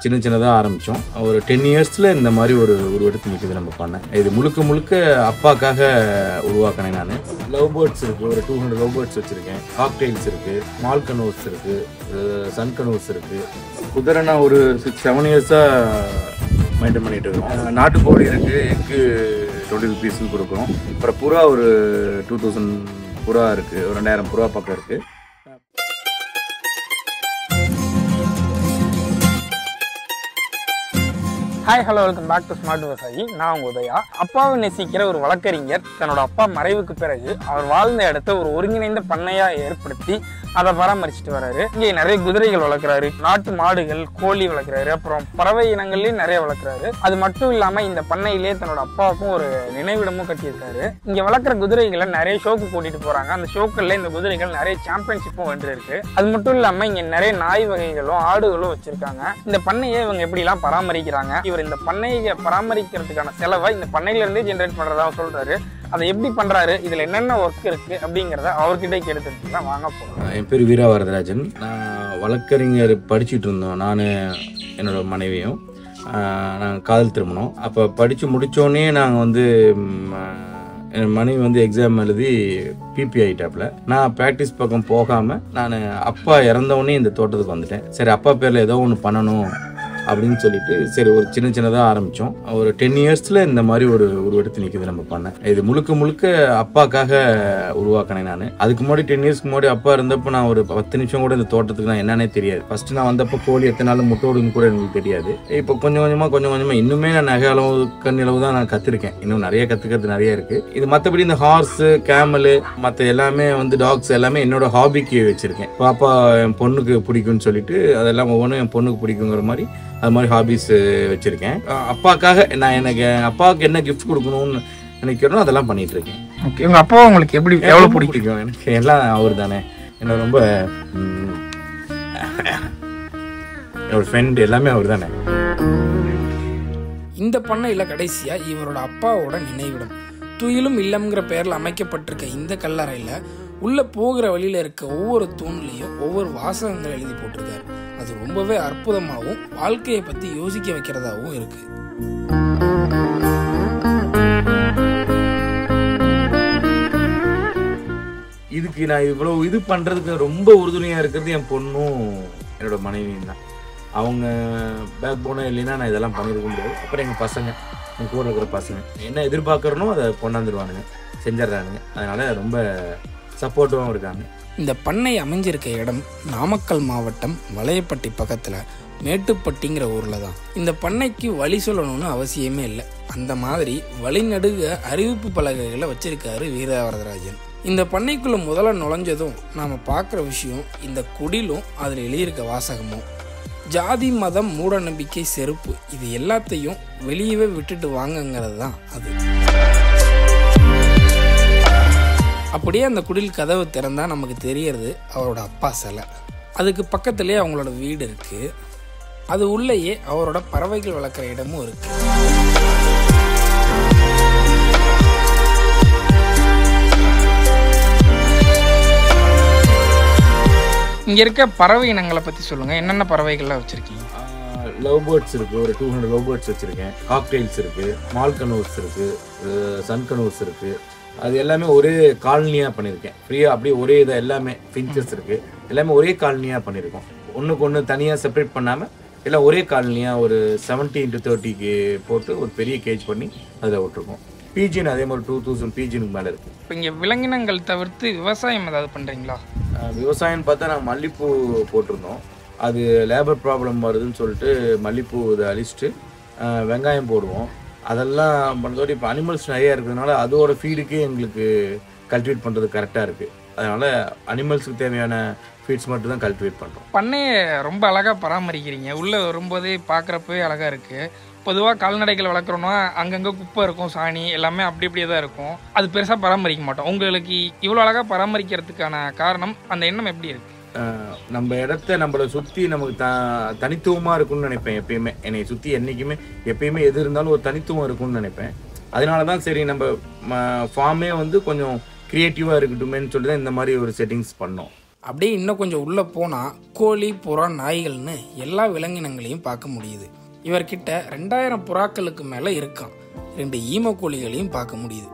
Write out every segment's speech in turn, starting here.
சின்ன சின்னதாக ஆரம்பித்தோம். ஒரு 10 இயர்ஸில் இந்த மாதிரி ஒரு எடுத்து நிற்குது நம்ம பண்ணேன். இது முழுக்க முழுக்க அப்பாக்காக உருவாக்கினேன் நான். லவ் பேர்ட்ஸ் இருக்குது, ஒரு 200 லவ் பேர்ட்ஸ் வச்சுருக்கேன். காக்டெயில்ஸ் இருக்குது, ஸ்மால் கனோஸ் இருக்குது, சன் கனோஸ் இருக்குது. குதிரை நான் ஒரு 6-7 இயர்ஸாக மெயின்டைன் பண்ணிகிட்டு இருக்கோம். நாட்டுக்கோழி இருக்குது, எக்கு 20 rupees கொடுக்குறோம். அப்புறம் புறா ஒரு 2000 புறா இருக்குது, ஒரு 2000 புறா பக்கம் இருக்குது. Hi hello welcome back to smart Vivasayi. நான் உங்கள் உதயா. அப்பாவை நேசிக்கிற ஒரு வழக்கறிஞர் தன்னோட அப்பா மறைவுக்கு பிறகு அவர் வாழ்ந்த இடத்த ஒரு ஒருங்கிணைந்த பண்ணையாக ஏற்படுத்தி அதை பராமரிச்சுட்டு வர்றாரு. இங்கே நிறைய குதிரைகள் வளர்க்குறாரு, நாட்டு மாடுகள், கோழி வளர்க்குறாரு, அப்புறம் பறவை இனங்கள்லேயும் நிறைய வளர்க்குறாரு. அது மட்டும் இல்லாமல் இந்த பண்ணையிலே தன்னோட அப்பாவுக்கும் ஒரு நினைவிடமும் கட்டியிருக்காரு. இங்கே வளர்க்குற குதிரைகளை நிறைய ஷோக்கு கூட்டிகிட்டு போகிறாங்க. அந்த ஷோக்களில் இந்த குதிரைகள் நிறைய சாம்பியன்ஷிப்பும் வென்றிருக்கு. அது மட்டும் இல்லாமல் இங்கே நிறைய நாய் வகைகளும் ஆடுகளும் வச்சுருக்காங்க. இந்த பண்ணையை இவங்க எப்படிலாம் பராமரிக்கிறாங்க, இவர் இந்த பண்ணையை பராமரிக்கிறதுக்கான செலவை இந்த பண்ணையிலேருந்தே ஜென்ரேட் பண்ணுறதா சொல்கிறாரு. அதை எப்படி பண்ணுறாரு, இதில் என்னென்ன ஒர்க் இருக்குது அப்படிங்கிறத அவர்கிட்ட கேட்டுதான் வாங்க போகிறோம். என் பேர் வீரா வரதராஜன். நான் வழக்கறிஞர் படிச்சுட்டு இருந்தோம், நான் என்னோட மனைவியும். நாங்கள் காதல் திருமணம். அப்போ படித்து முடித்தோடனே நாங்கள் வந்து என் மனைவி வந்து எக்ஸாம் எழுதி பிபி ஆகிட்டாப்புல. நான் ப்ராக்டிஸ் பக்கம் போகாமல் நான் அப்பா இறந்தவொடனே இந்த தோட்டத்துக்கு வந்துட்டேன். சரி, அப்பா பேரில் ஏதோ ஒன்று பண்ணணும் அப்படின்னு சொல்லிட்டு சரி ஒரு சின்ன சின்னதாக ஆரம்பித்தோம். ஒரு 10 இயர்ஸில் இந்த மாதிரி ஒரு எடுத்து நிற்குது நம்ம பண்ணேன். இது முழுக்க முழுக்க அப்பாக்காக உருவாக்கினேன் நான். அதுக்கு முன்னாடி 10 இயர்ஸ்க்கு முன்னாடி அப்பா இருந்தப்போ நான் ஒரு 10 நிமிஷம் கூட இந்த தோட்டத்துக்கு நான் என்னன்னே தெரியாது. ஃபஸ்ட்டு நான் வந்தப்போ கோழி எத்தனை நாள் முட்டை விடுன்னு கூட எனக்கு தெரியாது. இப்போ கொஞ்சம் கொஞ்சமாக இன்னுமே நான் நகை அளவு கண்ணிளவு தான் நான் கற்றுருக்கேன். இன்னும் நிறைய கற்றுக்கிறது நிறைய இருக்குது. இது மற்றபடி இந்த ஹார்ஸு, கேமலு, மற்ற எல்லாமே வந்து டாக்ஸ் எல்லாமே என்னோட ஹாபிக்கு வச்சுருக்கேன். பாப்பா என் பொண்ணுக்கு பிடிக்கும்னு சொல்லிட்டு அதெல்லாம் ஒவ்வொன்றும் என் பொண்ணுக்கு பிடிக்குங்கிற மாதிரி அது மாதிரி ஹாபிஸ் வச்சுருக்கேன். அப்பாக்காக நான் எனக்கு அப்பாவுக்கு என்ன கிஃப்ட் கொடுக்கணும்னு நினைக்கிறோம் அதெல்லாம் பண்ணிட்டு இருக்கேன். ஓகே, உங்கள் அப்பா உங்களுக்கு எப்படி எவ்வளோ பிடிக்கும்? எனக்கு எல்லாம் அவர் தானே. என்ன ரொம்ப என்னோட ஃப்ரெண்ட் எல்லாமே அவர் தானே. இந்த பண்ணையில் கடைசியாக இவரோட அப்பாவோட நினைவிடம் துயிலும் இல்லம்ங்கிற பெயரில் அமைக்கப்பட்டிருக்க இந்த கல்லறையில் உள்ளே போகிற வழியில் இருக்க ஒவ்வொரு தூண்லேயும் ஒவ்வொரு வாசகங்கள் எழுதி போட்டிருக்காரு. அது ரொம்பவே அற்புதமாகவும் வாழ்க்கையை பற்றி யோசிக்க வைக்கிறதாகவும் இருக்கு. இதுக்கு நான் இவ்வளோ இது பண்ணுறதுக்கு ரொம்ப உறுதுணையாக இருக்கிறது என் பொண்ணும் என்னோட மனைவியும் தான். அவங்க பேக் போனால் இல்லைன்னா நான் இதெல்லாம் பண்ணியிருக்க முடியாது. அப்புறம் எங்கள் பசங்க, எங்கள் கூட இருக்கிற பசங்க என்ன எதிர்பார்க்குறனோ அதை கொண்டாந்துருவானுங்க, செஞ்சிடறானுங்க. அதனால் ரொம்ப சப்போர்ட்டிவாகவும் இருக்காங்க. இந்த பண்ணை அமைஞ்சிருக்க இடம் நாமக்கல் மாவட்டம் வளையப்பட்டி பக்கத்தில் மேட்டுப்பட்டிங்கிற ஊரில் தான். இந்த பண்ணைக்கு வழி சொல்லணும்னு அவசியமே இல்லை. அந்த மாதிரி வழிநடுக அறிவிப்பு பலகைகளை வச்சிருக்காரு வீரவரதராஜன். இந்த பண்ணைக்குள்ளே முதல்ல நுழைஞ்சதும் நாம் பார்க்குற விஷயம் இந்த குடிலும் அதில் எழுதியிருக்க வாசகமும் ஜாதி மதம் மூட நம்பிக்கை செருப்பு இது எல்லாத்தையும் வெளியவே விட்டுட்டு வாங்கங்கிறது தான் அது. அப்படியே அந்த குடில் கதவு திறந்தால் நமக்கு தெரியறது அவரோட அப்பா சிலை. அதுக்கு பக்கத்துலேயே அவங்களோட வீடு இருக்குது. அது உள்ளேயே அவரோட பறவைகள் வளர்க்குற இடமும் இருக்குது. இங்கே இருக்க பறவை இனங்களை பற்றி சொல்லுங்கள். என்னென்ன பறவைகள்லாம் வச்சுருக்கீங்க? லவ் பேர்ட்ஸ் இருக்குது, ஒரு 200 லவ் பேர்ட்ஸ் வச்சுருக்கேன். காக்டெயில்ஸ் இருக்குது, ஸ்மால் கனோஸ் இருக்குது, சன் கனோஸ் இருக்குது. அது எல்லாமே ஒரே காலனியாக பண்ணியிருக்கேன். ஃப்ரீயாக அப்படியே ஒரே இதை எல்லாமே ஃபின்ச்சஸ் இருக்குது, எல்லாமே ஒரே காலனியாக பண்ணியிருக்கோம். ஒன்றுக்கு ஒன்று தனியாக செப்பரேட் பண்ணாமல் எல்லாம் ஒரே காலனியாக ஒரு 70x30 போட்டு ஒரு பெரிய கேஜ் பண்ணி அதில் விட்டுருக்கோம். பீஜின் அதே மாதிரி 2000 பீஜினுக்கு மேலே இருக்குது. இப்போ இங்கே விலங்கினங்கள் தவிர்த்து விவசாயம் ஏதாவது பண்ணுறீங்களா? விவசாயம்னு பார்த்தா நாங்கள் மல்லிப்பூ போட்டிருந்தோம். அது லேபர் ப்ராப்ளம் வருதுன்னு சொல்லிட்டு மல்லிப்பூ இதை அழிச்சிட்டு வெங்காயம் போடுவோம். அதெல்லாம் பண்ணுறதோட இப்போ அனிமல்ஸ் நிறையா இருக்கிறதுனால அதோட ஃபீடுக்கே எங்களுக்கு கல்டிவேட் பண்ணுறது கரெக்டாக இருக்குது. அதனால் அனிமல்ஸுக்கு தேவையான ஃபீட்ஸ் மட்டும் தான் கல்டிவேட் பண்ணுறோம். பண்ணையை ரொம்ப அழகாக பராமரிக்கிறீங்க. உள்ளே வரும்போதே பார்க்குறப்பவே அழகாக இருக்குது. பொதுவாக கால்நடைகள் வளர்க்குறோன்னா அங்கங்கே குப்பை இருக்கும், சாணி எல்லாமே அப்படி அப்படியே தான் இருக்கும். அது பெருசாக பராமரிக்க மாட்டோம். உங்களுக்கு இவ்வளோ அழகாக பராமரிக்கிறதுக்கான காரணம் அந்த எண்ணம் எப்படி இருக்குது? நம்ம இடத்த நம்மளை சுற்றி நமக்கு தனித்துவமாக இருக்கும்னு நினைப்பேன். எப்பயுமே என்னை சுற்றி என்றைக்குமே எப்பயுமே எது இருந்தாலும் ஒரு தனித்துவம் இருக்கும்னு நினைப்பேன். அதனால தான் சரி நம்ம ஃபார்மே வந்து கொஞ்சம் க்ரியேட்டிவாக இருக்கட்டுமேன்னு சொல்லி தான் இந்த மாதிரி ஒரு செட்டிங்ஸ் பண்ணோம். அப்படியே இன்னும் கொஞ்சம் உள்ளே போனால் கோழி, புறா, நாய்கள்னு எல்லா விலங்கினங்களையும் பார்க்க முடியுது. இவர்கிட்ட 2000 புறாக்களுக்கு மேலே இருக்கான். 2 ஈமக்கோழிகளையும் பார்க்க முடியுது.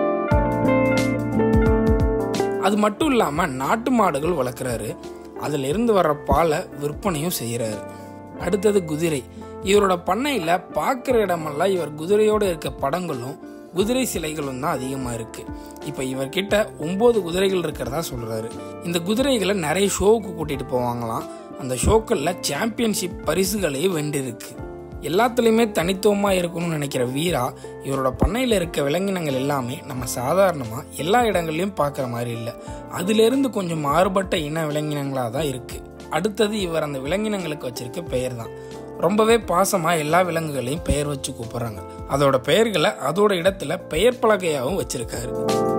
அது மட்டும் இல்லாமல் நாட்டு மாடுகள் வளர்க்குறாரு. அதில் இருந்து வர்ற பாலை விற்பனையும் செய்கிறாரு. அடுத்தது குதிரை. இவரோட பண்ணையில் பார்க்குற இடமெல்லாம் இவர் குதிரையோடு இருக்க படங்களும் குதிரை சிலைகளும் தான் அதிகமாக இருக்குது. இப்போ இவர்கிட்ட 9 குதிரைகள் இருக்கிறதா சொல்கிறாரு. இந்த குதிரைகளை நிறைய ஷோவுக்கு கூட்டிகிட்டு போவாங்களாம். அந்த ஷோக்களில் சாம்பியன்ஷிப் பரிசுகளையும் வென்றிருக்கு. எல்லாத்துலேயுமே தனித்துவமாக இருக்கணும்னு நினைக்கிற வீரா இவரோட பண்ணையில் இருக்க விலங்கினங்கள் எல்லாமே நம்ம சாதாரணமாக எல்லா இடங்கள்லையும் பார்க்குற மாதிரி இல்லை. அதிலிருந்து கொஞ்சம் மாறுபட்ட இன விலங்கினங்களாக தான் இருக்குது. அடுத்தது இவர் அந்த விலங்கினங்களுக்கு வச்சிருக்க பெயர் தான். ரொம்பவே பாசமாக எல்லா விலங்குகளையும் பெயர் வச்சு கூப்பிட்றாங்க. அதோட பெயர்களை அதோட இடத்துல பெயர் பலகையாகவும் வச்சிருக்காரு.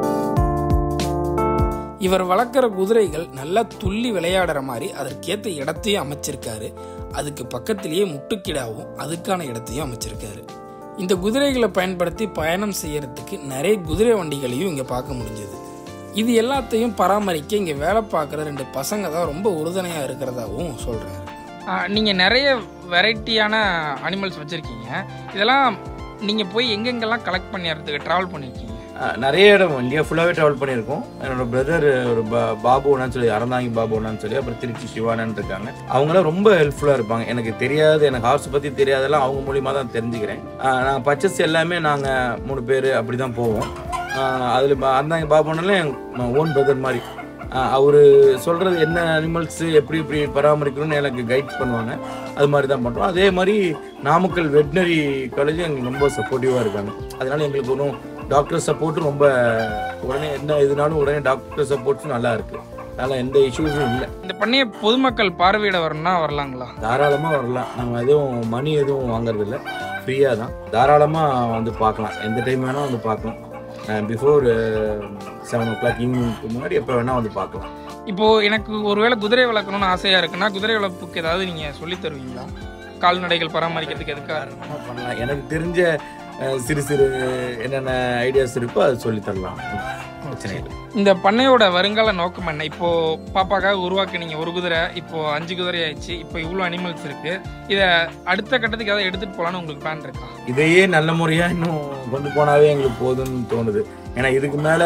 இவர் வளர்க்குற குதிரைகள் நல்லா துள்ளி விளையாடுற மாதிரி அதற்கேற்ற இடத்தையும் அமைச்சிருக்காரு. அதுக்கு பக்கத்திலேயே முட்டுக்கிடாவும் அதுக்கான இடத்தையும் அமைச்சிருக்காரு. இந்த குதிரைகளை பயன்படுத்தி பயணம் செய்யறதுக்கு நிறைய குதிரை வண்டிகளையும் இங்கே பார்க்க முடிஞ்சது. இது எல்லாத்தையும் பராமரிக்க இங்கே வேலை பார்க்குற 2 பசங்க தான் ரொம்ப உறுதுணையாக இருக்கிறதாகவும் சொல்கிறாரு. நீங்கள் நிறைய வெரைட்டியான அனிமல்ஸ் வச்சுருக்கீங்க. இதெல்லாம் நீங்கள் போய் எங்கெங்கெல்லாம் கலெக்ட் பண்ணிடுறதுக்கு ட்ராவல் பண்ணியிருக்கீங்க? நிறைய இடம் இந்தியா ஃபுல்லாகவே ட்ராவல் பண்ணியிருக்கோம். என்னோட பிரதர் ஒரு பாபுன்னு சொல்லி, அறந்தாங்கி பாபுன்னு சொல்லி, அப்புறம் திருச்சி சிவானன்னு இருக்காங்க. அவங்களாம் ரொம்ப ஹெல்ப்ஃபுல்லாக இருப்பாங்க. எனக்கு தெரியாது, எனக்கு ஹார்ஸ் பற்றி தெரியாதெல்லாம் அவங்க மூலியமாக தான் தெரிஞ்சுக்கிறேன். நாங்கள் பர்ச்சேஸ் எல்லாமே நாங்கள் 3 பேர் அப்படி தான் போவோம். அதில் அறந்தாங்கி பாபுனாலும் என் ஓன் பிரதர் மாதிரி. அவர் சொல்கிறது என்ன அனிமல்ஸு எப்படி இப்படி பராமரிக்கணும்னு எனக்கு கைட் பண்ணுவாங்க. அது மாதிரி தான் பண்ணுறோம். அதே மாதிரி நாமக்கல் வெட்னரி காலேஜும் எங்களுக்கு ரொம்ப சப்போர்ட்டிவாக இருக்காங்க. அதனால் எங்களுக்கு ஒன்றும் டாக்டர் சப்போர்ட்டும் ரொம்ப உடனே என்ன இதுனாலும் உடனே டாக்டர் சப்போர்ட்ஸும் நல்லா இருக்குது. அதனால் எந்த இஷ்யூஸும் இல்லை. இந்த பண்ணையை பொதுமக்கள் பார்வையிட வரணும்னா வரலாங்களா? தாராளமாக வரலாம். நம்ம எதுவும் மணி எதுவும் வாங்குறதில்ல, ஃப்ரீயாக தான். தாராளமாக வந்து பார்க்கலாம். எந்த டைம் வேணால் வந்து பார்க்கலாம். பிஃபோர் 7 o'clock ஈவினிங்க்கு முன்னாடி எப்போ வேணால் வந்து பார்க்கலாம். இப்போது எனக்கு ஒருவேளை குதிரை வளர்க்கணும்னு ஆசையாக இருக்குன்னா குதிரை வளர்ப்புக்கு ஏதாவது நீங்கள் சொல்லித் தருவீங்களா? கால்நடைகள் பராமரிக்கிறதுக்கு எதுக்காக பண்ணலாம்? எனக்கு தெரிஞ்ச சிறு சிறு என்னென்ன ஐடியாஸ் இருக்கோ அதை சொல்லி தரலாம். பிரச்சனை இல்லை. இந்த பண்ணையோட வருங்கால நோக்கம் என்ன? இப்போ பாப்பாக்காக உருவாக்குனீங்க ஒரு குதிரை, இப்போ 5 குதிரை ஆயிடுச்சு, இப்போ இவ்வளோ அனிமல்ஸ் இருக்கு. இதை அடுத்த கட்டத்துக்கு ஏதாவது எடுத்துட்டு போகலான்னு உங்களுக்கு பிளான் இருக்கா? இதையே நல்ல முறையாக இன்னும் கொண்டு போனாவே எங்களுக்கு போதும்னு தோணுது. ஏன்னா இதுக்கு மேலே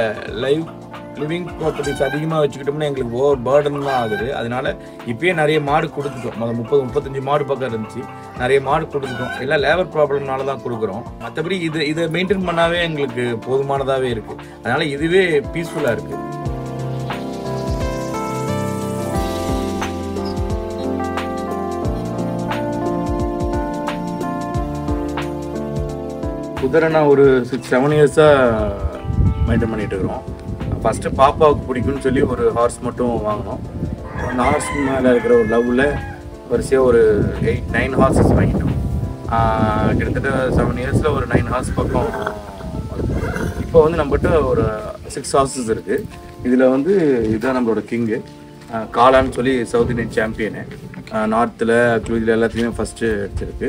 லிவிங் ப்ராப்பர்ட்டிஸ் அதிகமாக வச்சுக்கிட்டோம்னா எங்களுக்கு ஓவர் பேர்டன் தான் ஆகுது. அதனால இப்பயே நிறைய மாடு கொடுத்துட்டோம். 30-35 மாடு பக்கம் இருந்துச்சு. நிறைய மாடு கொடுத்துட்டோம். எல்லாம் லேபர் ப்ராப்ளம்னால தான் கொடுக்குறோம். மற்றபடி இதை மெயின்டைன் பண்ணாவே எங்களுக்கு போதுமானதாகவே இருக்குது. அதனால் இதுவே பீஸ்ஃபுல்லாக இருக்குது. குதிரை நான் ஒரு 6-7 இயர்ஸாக மெயின்டைன் பண்ணிகிட்டு இருக்கிறோம். ஃபஸ்ட்டு பாப்பாவுக்கு பிடிக்கும்னு சொல்லி ஒரு ஹார்ஸ் மட்டும் வாங்கினோம். அந்த ஹார்ஸ் மேலே இருக்கிற ஒரு லவ்வில் வரிசையாக ஒரு 8-9 ஹார்ஸஸ் வாங்கிட்டோம். கிட்டத்தட்ட 7 இயர்ஸில் ஒரு 9 ஹார்ஸ் பக்கம். இப்போ வந்து நம்மகிட்ட ஒரு 6 ஹார்ஸஸ் இருக்குது. இதில் வந்து இதுதான் நம்மளோட கிங்கு. காளான்னு சொல்லி சவுத் இந்தியன் சாம்பியனு. நார்த்தில் இதில் எல்லாத்துலேயுமே ஃபஸ்ட்டு அடிச்சிருக்கு.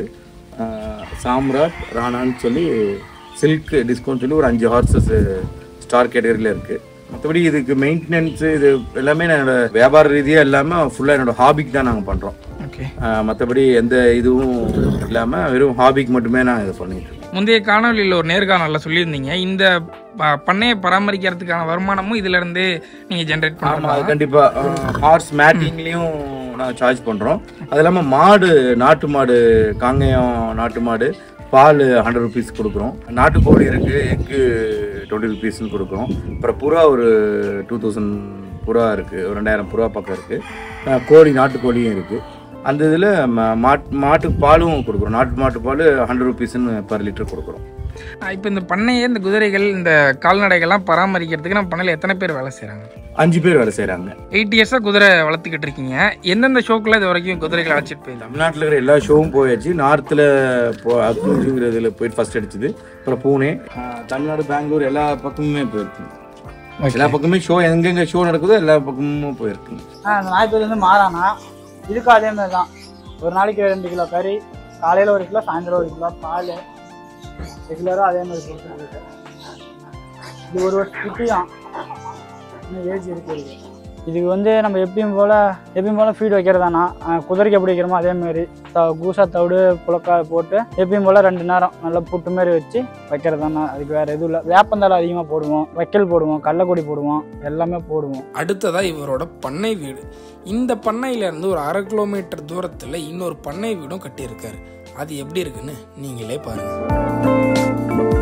சாம்ராட், ராணான்னு சொல்லி சில்க் டிஸ்கவுண்ட் சொல்லி ஒரு 5 ஹார்ஸஸ் ஸ்டார் கேட்டகரியில் இருக்குது. மற்றபடி இதுக்கு மெயின்டெனன்ஸு இது எல்லாமே என்னோட வியாபார ரீதியாக இல்லாமல் ஃபுல்லாக என்னோடய ஹாபிக்கு தான் நாங்கள் பண்ணுறோம். ஓகே. மற்றபடி எந்த இதுவும் இல்லாமல் வெறும் ஹாபிக்கு மட்டுமே நான் இதை பண்ணிட்டு இருக்கேன். முந்தைய காணொலியில் ஒரு நேர்காணலில் சொல்லியிருந்தீங்க, இந்த பண்ணையை பராமரிக்கிறதுக்கான வருமானமும் இதிலேருந்தே நீங்கள் ஜென்ரேட் பண்ணலாம். அது கண்டிப்பாக ஹார்ஸ் மேட்டிங்லேயும் நாங்கள் சார்ஜ் பண்ணுறோம். அது இல்லாமல் மாடு, நாட்டு மாடு, காங்கேயம் நாட்டு மாடு பால் 100 rupees கொடுக்குறோம். நாட்டுக்கோழி இருக்குது, எக்கு 20 rupeesன்னு கொடுக்குறோம். அப்புறம் புறா ஒரு 2000 புறா இருக்குது, ஒரு 2000 புறா பக்கம் இருக்குது. கோழி, நாட்டுக்கோழியும் இருக்குது. அந்த இதில் மாட்டு பாலும் கொடுக்குறோம். மாட்டு பால் 100 rupeesன்னு per liter கொடுக்குறோம். இப்போ இந்த பண்ணையை, இந்த குதிரைகள், இந்த கால்நடைகள்லாம் பராமரிக்கிறதுக்கு நம்ம பண்ணையில் எத்தனை பேர் வேலை செய்கிறாங்க? 5 பேர் வேலை செய்கிறாங்க. 8 இயர்ஸாக குதிரை வளர்த்துக்கிட்டு இருக்கீங்க. எந்தெந்த ஷோக்கில் இது வரைக்கும் குதிரைகளை அழைச்சிட்டு போயிருந்தோம்? தமிழ்நாட்டில் இருக்கிற எல்லா ஷோவும் போயாச்சு. நார்த்தில் அக்குங்கிறதுல போயிட்டு ஃபஸ்ட் அடிச்சுது. அப்புறம் பூனே, தமிழ்நாடு, பெங்களூர் எல்லா பக்கமுமே போயிருக்கு. எல்லா பக்கமே ஷோ, எங்கெங்கே ஷோ நடக்குதோ எல்லா பக்கமும் போயிருக்கு. அந்த நாய்ப்பேருந்து மாறானா இதுக்கும் அதே மாதிரி தான். ஒரு நாளைக்கு 2 கிலோ கறி, காலையில் 1 கிலோ, சாயந்தரம் 1 கிலோ பால், ரெகுலராக அதே மாதிரி போட்டு. இது 1 வருஷம் குட்டியான், இன்னும் ஏஜ் இருக்குது. இதுக்கு வந்து நம்ம எப்பயும் போல் ஃபீட் வைக்கிறதானா குதிரைக்கு எப்படி வைக்கிறோமோ அதேமாரி கூசா தவிடு புலக்காய் போட்டு எப்பயும் போல் 2 நேரம் நல்லா புட்டு மாரி வச்சு வைக்கிறதானா. அதுக்கு வேறு எதுவும் இல்லை. வேப்பந்தலை அதிகமாக போடுவோம், வைக்கல் போடுவோம், கடலக்கொடி போடுவோம், எல்லாமே போடுவோம். அடுத்ததாக இவரோட பண்ணை வீடு. இந்த பண்ணையிலேருந்து ஒரு 1/2 கிலோமீட்டர் தூரத்தில் இன்னொரு பண்ணை வீடும் கட்டியிருக்காரு. அது எப்படி இருக்குன்னு நீங்களே பாருங்கள்.